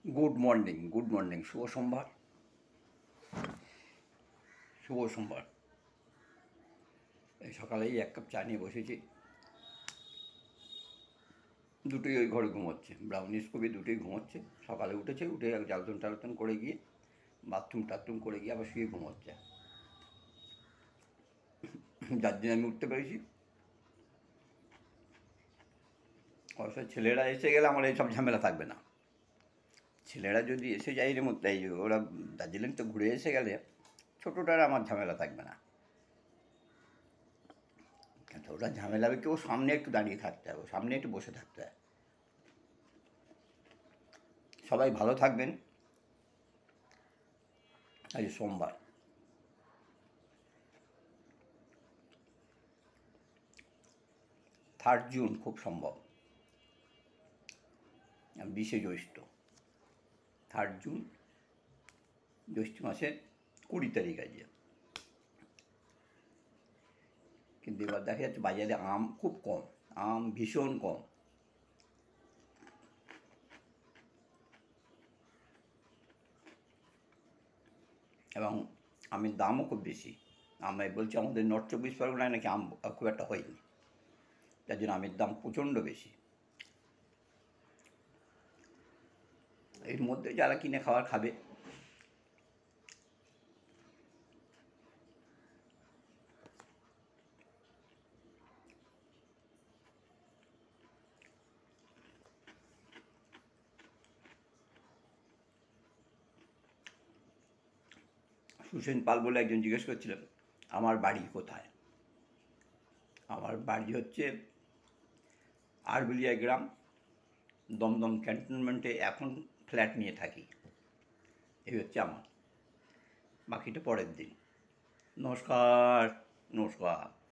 Good morning, শুভ সোমবার। এই সকালেই এক কাপ চা নিয়ে বসেছি। দুটোই ওই ঘরে ঘুমোচ্ছে, ব্রাউনিস কবি দুটোই ঘুমোচ্ছে। সকালে উঠে জ্বালতন টালতন করে গিয়ে বাথরুম করে গিয়ে আবার শুয়ে ঘুমোচ্ছে। যার জন্য আমি উঠতে পেরেছি। অবশ্য ছেলেরা এসে গেলে আমার এইসব ঝামেলা থাকবে না। ছেলেরা যদি এসে যায় এর মধ্যে, ওরা দার্জিলিং তো ঘুরে এসে গেলে ছোটোটার আমার ঝামেলা থাকবে না। ওটা ঝামেলা হবে কি, ও সামনে একটু দাঁড়িয়ে থাকতে হবে, সামনে একটু বসে থাকতে হয়। সবাই ভালো থাকবেন। আজ সোমবার। 3 জুন খুব সম্ভব, 20 জ্যৈষ্ঠ। 3 জুন, জ্যৈষ্ঠ মাসের 20 তারিখ আছে। কিন্তু এবার দেখা যাচ্ছে বাজারে আম খুব কম, আম ভীষণ কম। এবং আমের দামও খুব বেশি। আমি বলছি আমাদের নর্থ 24 পরগনায় নাকি আম খুব একটা হয়নি, তার জন্য আমের দাম প্রচণ্ড বেশি। এর মধ্যে যারা কিনে খাবে। সুসেন পাল বলে একজন জিজ্ঞেস করছিলেন আমার বাড়ি কোথায়। আমার বাড়ি হচ্ছে আরবেলিয়া গ্রাম, দমদম ক্যান্টনমেন্টে। এখন ফ্ল্যাট নিয়ে থাকি। এই হচ্ছে আমার, বাকিটা পরের দিন। নমস্কার।